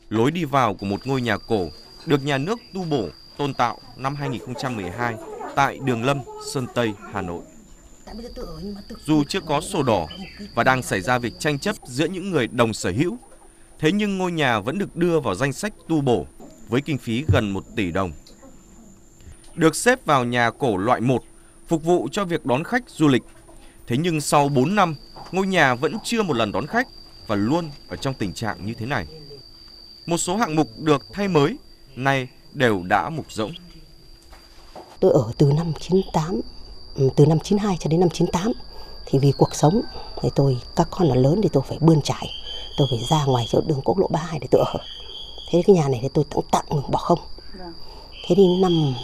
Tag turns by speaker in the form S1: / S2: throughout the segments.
S1: Lối đi vào của một ngôi nhà cổ được nhà nước tu bổ, tôn tạo năm 2012 tại Đường Lâm, Sơn Tây, Hà Nội. Dù chưa có sổ đỏ và đang xảy ra việc tranh chấp giữa những người đồng sở hữu, thế nhưng ngôi nhà vẫn được đưa vào danh sách tu bổ với kinh phí gần 1 tỷ đồng. Được xếp vào nhà cổ loại 1, phục vụ cho việc đón khách du lịch. Thế nhưng sau 4 năm, ngôi nhà vẫn chưa một lần đón khách và luôn ở trong tình trạng như thế này. Một số hạng mục được thay mới, nay đều đã mục rỗng.
S2: Tôi ở từ năm 98, từ năm 92 cho đến năm 98. Thì vì cuộc sống thì các con nó lớn thì tôi phải bươn trải. Tôi phải ra ngoài chỗ đường quốc lộ 32 để tôi ở. Thế cái nhà này thì tôi tạm ngừng bỏ không. Thế thì năm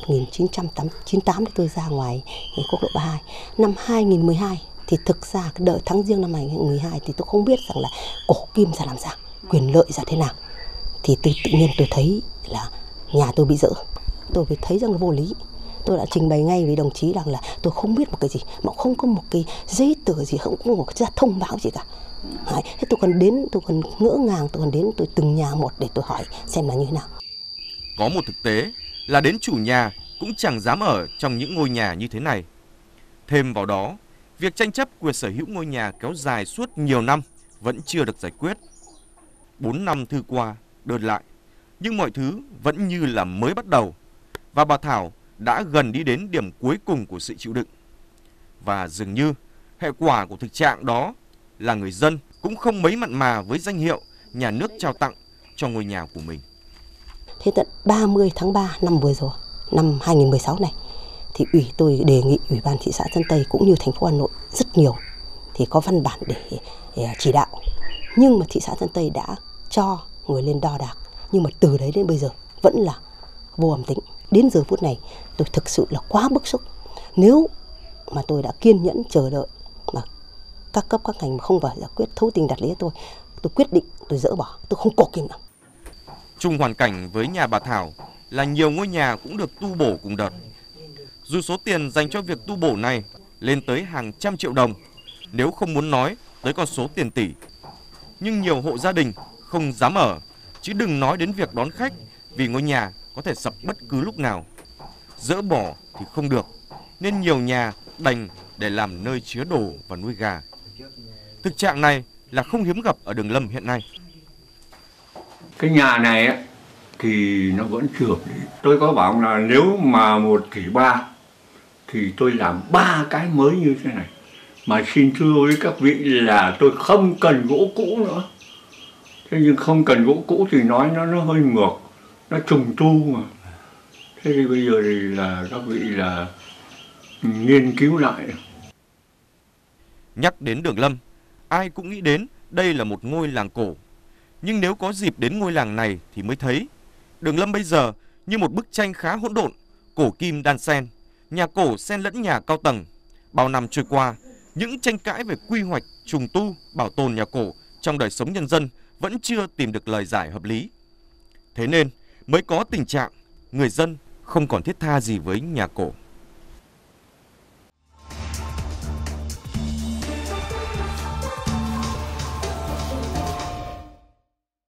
S2: 1998 thì tôi ra ngoài quốc lộ 32. Năm 2012 thì thực ra cái đợi tháng Giêng năm 2012 thì tôi không biết rằng là cổ kim ra làm sao, quyền lợi ra thế nào. Thì tự nhiên tôi thấy là nhà tôi bị dỡ. Tôi phải thấy rằng là vô lý. Tôi đã trình bày ngay với đồng chí rằng là tôi không biết một cái gì, mà không có một cái giấy tờ gì, không có một cái thông báo gì cả. Thế tôi còn ngỡ ngàng, tôi còn đến tôi từng nhà một để tôi hỏi xem là như thế nào.
S1: Có một thực tế là đến chủ nhà cũng chẳng dám ở trong những ngôi nhà như thế này. Thêm vào đó, việc tranh chấp quyền sở hữu ngôi nhà kéo dài suốt nhiều năm vẫn chưa được giải quyết. 4 năm thư qua, đơn lại, nhưng mọi thứ vẫn như là mới bắt đầu. Và bà Thảo đã gần đi đến điểm cuối cùng của sự chịu đựng. Và dường như hệ quả của thực trạng đó là người dân cũng không mấy mặn mà với danh hiệu nhà nước trao tặng cho ngôi nhà của mình.
S2: Thế tận 30 tháng 3 năm vừa rồi, năm 2016 này, thì tôi đề nghị Ủy ban thị xã Sơn Tây cũng như thành phố Hà Nội rất nhiều thì có văn bản để chỉ đạo. Nhưng mà thị xã Sơn Tây đã cho người lên đo đạc, nhưng mà từ đấy đến bây giờ vẫn là vô âm tính. Đến giờ phút này tôi thực sự là quá bức xúc. Nếu mà tôi đã kiên nhẫn chờ đợi mà các cấp các ngành mà không vào giải quyết thấu tình đạt lý tôi quyết định tôi dỡ bỏ, tôi không cố kìm nữa.
S1: Chung hoàn cảnh với nhà bà Thảo là nhiều ngôi nhà cũng được tu bổ cùng đợt. Dù số tiền dành cho việc tu bổ này lên tới hàng trăm triệu đồng, nếu không muốn nói tới con số tiền tỷ. Nhưng nhiều hộ gia đình không dám ở, chứ đừng nói đến việc đón khách vì ngôi nhà có thể sập bất cứ lúc nào. Dỡ bỏ thì không được, nên nhiều nhà đành để làm nơi chứa đồ và nuôi gà. Thực trạng này là không hiếm gặp ở Đường Lâm hiện nay.
S3: Cái nhà này ấy, thì nó vẫn chưa hợp lý. Tôi có bảo là nếu mà 1,3 tỷ thì tôi làm 3 cái mới như thế này. Mà xin thưa với các vị là tôi không cần gỗ cũ nữa. Thế nhưng không cần gỗ cũ thì nói nó hơi ngược, nó trùng tu mà. Thế thì bây giờ thì là các vị là nghiên cứu lại.
S1: Nhắc đến Đường Lâm, ai cũng nghĩ đến đây là một ngôi làng cổ. Nhưng nếu có dịp đến ngôi làng này thì mới thấy Đường Lâm bây giờ như một bức tranh khá hỗn độn, cổ kim đan xen, nhà cổ xen lẫn nhà cao tầng. Bao năm trôi qua, những tranh cãi về quy hoạch, trùng tu, bảo tồn nhà cổ trong đời sống nhân dân vẫn chưa tìm được lời giải hợp lý. Thế nên mới có tình trạng người dân không còn thiết tha gì với nhà cổ.